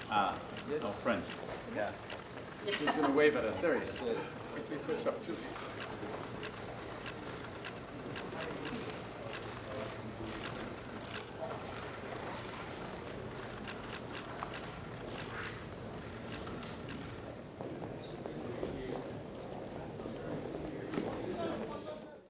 Ah, Yes. no, French. Yeah. He's going to wave at us. There he is. Yes. Wait till he puts up too.